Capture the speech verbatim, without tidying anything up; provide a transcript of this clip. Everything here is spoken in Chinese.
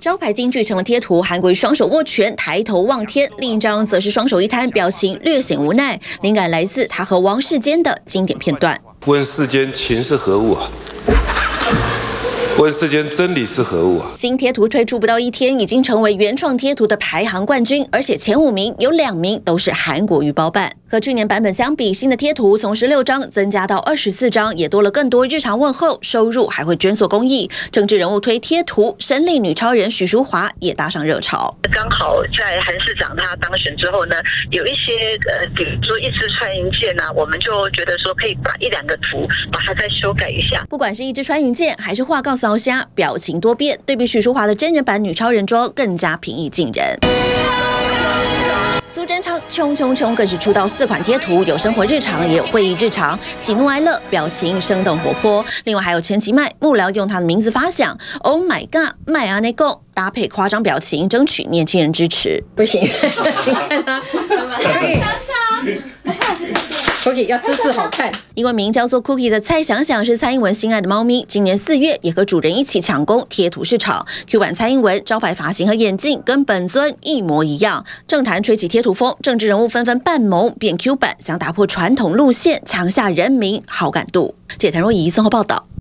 招牌金句成了贴图，韩国瑜双手握拳，抬头望天；另一张则是双手一摊，表情略显无奈。灵感来自他和王世坚的经典片段。 问世间情是何物啊？问世间真理是何物啊？ 新贴图推出不到一天，已经成为原创贴图的排行冠军，而且前五名有两名都是韩国瑜包办。和去年版本相比，新的贴图从十六张增加到二十四张，也多了更多日常问候，收入还会捐做公益。政治人物推贴图，神力女超人许淑华也搭上热潮。 刚好在韩市长他当选之后呢，有一些呃，比如说一支穿云箭啊，我们就觉得说可以把一两个图把它再修改一下。 不管是一支穿云箭，还是画告扫虾，表情多变，对比许淑华的真人版女超人妆更加平易近人。苏贞昌冲冲冲更是出道四款贴图，有生活日常，也有会议日常，喜怒哀乐，表情生动活泼。另外还有陈其迈幕僚用他的名字发想 ，Oh my God， 迈阿内贡搭配夸张表情，争取年轻人支持。 不行，你看他，可以。Cookie 要姿势好看， 因为名叫做 Cookie 的蔡想想是蔡英文心爱的猫咪，今年四月也和主人一起抢攻贴图市场。Q 版蔡英文招牌发型和眼镜跟本尊一模一样，政坛吹起贴图风，政治人物纷纷扮萌变 Q 版，想打破传统路线，抢下人民好感度。这谭若仪综合报道。